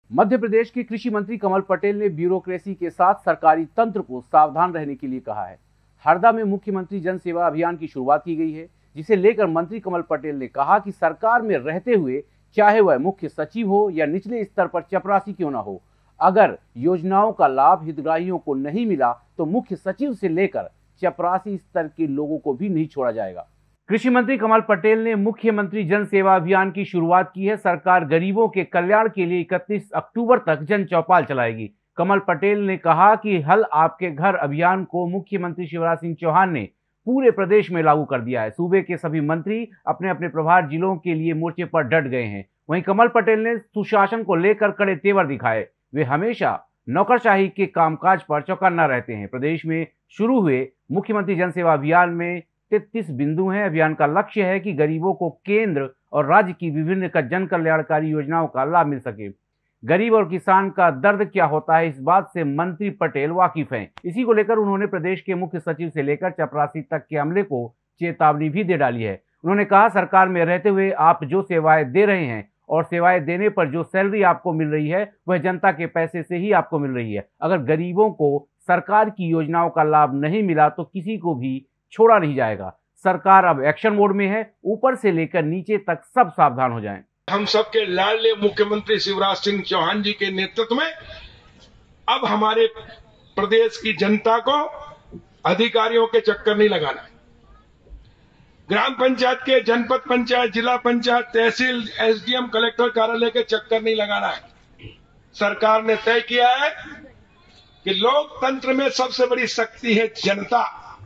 मध्य प्रदेश के कृषि मंत्री कमल पटेल ने ब्यूरोक्रेसी के साथ सरकारी तंत्र को सावधान रहने के लिए कहा है। हरदा में मुख्यमंत्री जन सेवा अभियान की शुरुआत की गई है, जिसे लेकर मंत्री कमल पटेल ने कहा कि सरकार में रहते हुए चाहे वह मुख्य सचिव हो या निचले स्तर पर चपरासी क्यों ना हो, अगर योजनाओं का लाभ हितग्राहियों को नहीं मिला तो मुख्य सचिव से लेकर चपरासी स्तर के लोगों को भी नहीं छोड़ा जाएगा। कृषि मंत्री कमल पटेल ने मुख्यमंत्री जन सेवा अभियान की शुरुआत की है। सरकार गरीबों के कल्याण के लिए 31 अक्टूबर तक जन चौपाल चलाएगी। कमल पटेल ने कहा कि हल आपके घर अभियान को मुख्यमंत्री शिवराज सिंह चौहान ने पूरे प्रदेश में लागू कर दिया है। सूबे के सभी मंत्री अपने अपने प्रभार जिलों के लिए मोर्चे पर डट गए हैं। वहीं कमल पटेल ने सुशासन को लेकर कड़े तेवर दिखाए। वे हमेशा नौकरशाही के कामकाज पर चौकन्ना रहते हैं। प्रदेश में शुरू हुए मुख्यमंत्री जन सेवा अभियान में 33 बिंदु हैं। अभियान का लक्ष्य है कि गरीबों को केंद्र और राज्य की विभिन्न जन कल्याणकारी योजनाओं का लाभ मिल सके। गरीब और किसान का दर्द क्या होता है, इस बात से मंत्री पटेल वाकिफ हैं। इसी को लेकर उन्होंने प्रदेश के मुख्य सचिव से लेकर चपरासी तक के अमले को चेतावनी भी दे डाली है। उन्होंने कहा, सरकार में रहते हुए आप जो सेवाएं दे रहे हैं और सेवाएं देने पर जो सैलरी आपको मिल रही है वह जनता के पैसे से ही आपको मिल रही है। अगर गरीबों को सरकार की योजनाओं का लाभ नहीं मिला तो किसी को भी छोड़ा नहीं जाएगा। सरकार अब एक्शन मोड में है। ऊपर से लेकर नीचे तक सब सावधान हो जाएं। हम सबके लाडले मुख्यमंत्री शिवराज सिंह चौहान जी के नेतृत्व में अब हमारे प्रदेश की जनता को अधिकारियों के चक्कर नहीं लगाना है। ग्राम पंचायत के, जनपद पंचायत, जिला पंचायत, तहसील, एसडीएम, कलेक्टर कार्यालय के चक्कर नहीं लगाना है। सरकार ने तय किया है कि लोकतंत्र में सबसे बड़ी शक्ति है जनता।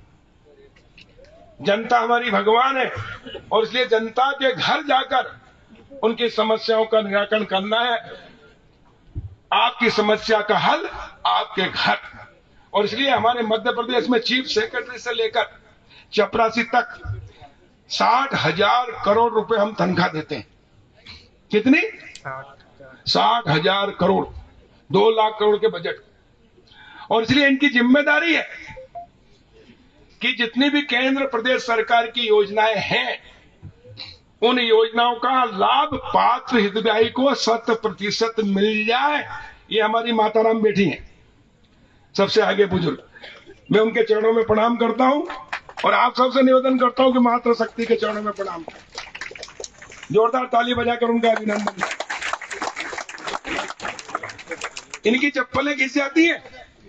जनता हमारी भगवान है और इसलिए जनता के घर जाकर उनकी समस्याओं का निराकरण करना है। आपकी समस्या का हल आपके घर। और इसलिए हमारे मध्य प्रदेश में चीफ सेक्रेटरी से लेकर चपरासी तक 60,000 करोड़ रुपए हम तनख्वाह देते हैं। कितनी? 60,000 करोड़, 2 लाख करोड़ के बजट। और इसलिए इनकी जिम्मेदारी है कि जितनी भी केंद्र प्रदेश सरकार की योजनाएं हैं उन योजनाओं का लाभ पात्र हितग्राही को 100% मिल जाए। ये हमारी माताराम बेटी हैं, सबसे आगे बुजुर्ग। मैं उनके चरणों में प्रणाम करता हूं और आप सबसे निवेदन करता हूं कि मातृ शक्ति के चरणों में प्रणाम करें। जोरदार ताली बजाकर उनका अभिनंदन। इनकी चप्पलें खिंच जाती हैं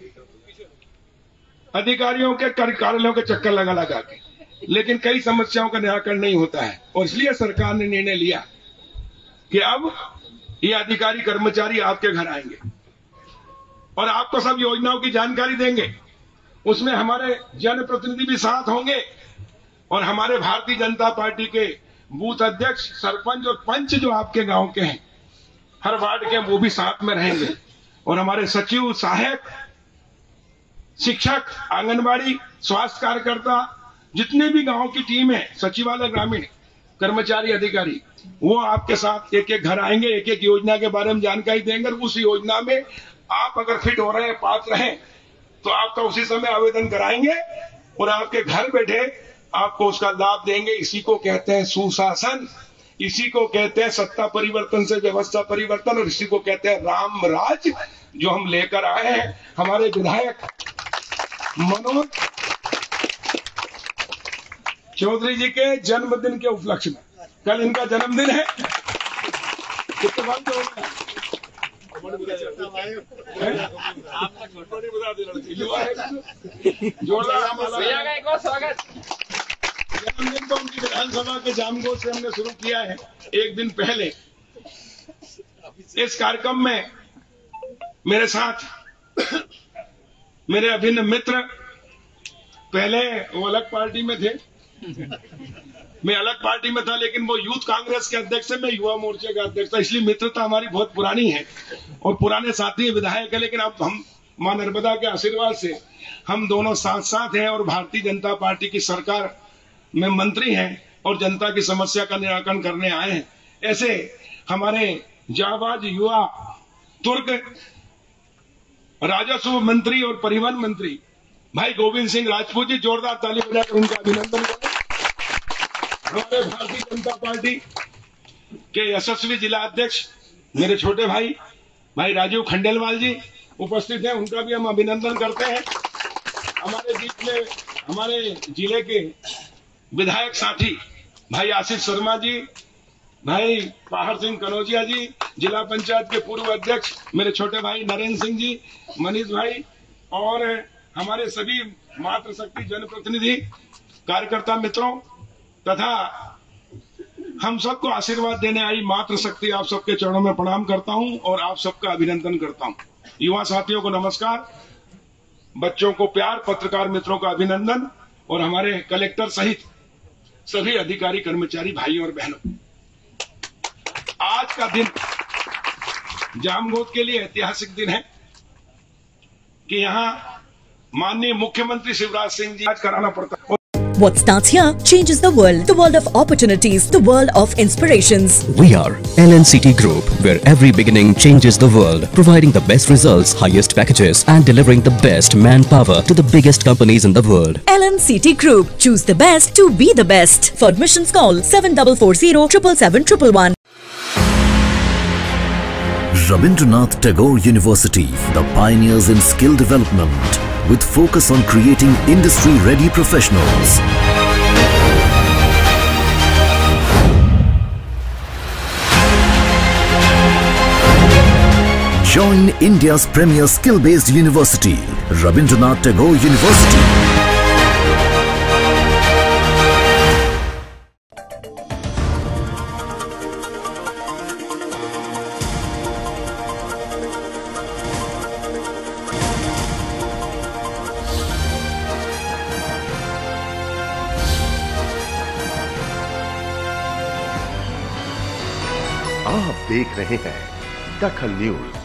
अधिकारियों के कार्यालयों के चक्कर लगा लगा के, लेकिन कई समस्याओं का निराकरण नहीं होता है। और इसलिए सरकार ने निर्णय लिया कि अब ये अधिकारी कर्मचारी आपके घर आएंगे और आपको सब योजनाओं की जानकारी देंगे। उसमें हमारे जनप्रतिनिधि भी साथ होंगे और हमारे भारतीय जनता पार्टी के बूथ अध्यक्ष, सरपंच और पंच जो आपके गांव के हैं, हर वार्ड के, वो भी साथ में रहेंगे। और हमारे सचिव, सहायक, शिक्षक, आंगनबाड़ी, स्वास्थ्य कार्यकर्ता, जितने भी गांव की टीम है, सचिवालय, ग्रामीण कर्मचारी, अधिकारी, वो आपके साथ एक एक घर आएंगे, एक एक योजना के बारे में जानकारी देंगे। उस योजना में आप अगर फिट हो रहे हैं, पात्र हैं, तो आपका उसी समय आवेदन कराएंगे और आपके घर बैठे आपको उसका लाभ देंगे। इसी को कहते हैं सुशासन, इसी को कहते हैं सत्ता परिवर्तन से व्यवस्था परिवर्तन, और इसी को कहते हैं राम राज, जो हम लेकर आए हैं हमारे विधायक मनोज चौधरी जी के जन्मदिन के उपलक्ष्य में। कल इनका जन्मदिन है। जन्मदिन को उनकी विधानसभा के जामगोद से हमने शुरू किया है एक दिन पहले। इस कार्यक्रम में मेरे साथ मेरे अभिन्न मित्र, पहले वो अलग पार्टी में थे, मैं अलग पार्टी में था, लेकिन वो यूथ कांग्रेस के अध्यक्ष है, मैं युवा मोर्चे का अध्यक्ष था। इसलिए मित्रता हमारी बहुत पुरानी है और पुराने साथी विधायक है। लेकिन अब हम मां नर्मदा के आशीर्वाद से हम दोनों साथ साथ हैं और भारतीय जनता पार्टी की सरकार में मंत्री हैं और जनता की समस्या का निराकरण करने आए हैं। ऐसे हमारे जाबाज युवा तुर्क राजस्व मंत्री और परिवहन मंत्री भाई गोविंद सिंह राजपूत जी, जोरदार ताली बजाकर उनका अभिनंदन करें। हमारे भारतीय जनता पार्टी के यशस्वी जिला अध्यक्ष मेरे छोटे भाई भाई राजीव खंडेलवाल जी उपस्थित हैं, उनका भी हम अभिनंदन करते हैं। हमारे जिले के विधायक साथी भाई आशीष शर्मा जी, भाई पहाड़ सिंह कनौजिया जी, जिला पंचायत के पूर्व अध्यक्ष मेरे छोटे भाई नरेंद्र सिंह जी, मनीष भाई, और हमारे सभी मातृशक्ति जनप्रतिनिधि कार्यकर्ता मित्रों तथा हम सबको आशीर्वाद देने आई मातृशक्ति, आप सबके चरणों में प्रणाम करता हूं और आप सबका अभिनंदन करता हूं। युवा साथियों को नमस्कार, बच्चों को प्यार, पत्रकार मित्रों का अभिनंदन और हमारे कलेक्टर सहित सभी अधिकारी कर्मचारी भाइयों और बहनों, आज का दिन जामगोद के लिए ऐतिहासिक दिन है कि यहाँ माननीय मुख्यमंत्री शिवराज सिंह जी आज कराना पड़ता है। What starts here changes the world of opportunities, the world of inspirations. We are LNCT Group, where every beginning changes the world, providing the best results, highest packages and delivering the best manpower to the biggest companies in the world. LNCT Group, choose the best to be the best. For admissions call 7440 777 111. Rabindranath Tagore University, the pioneers in skill development, with focus on creating industry-ready professionals. Join India's premier skill-based university, Rabindranath Tagore University. आप देख रहे हैं दखल news.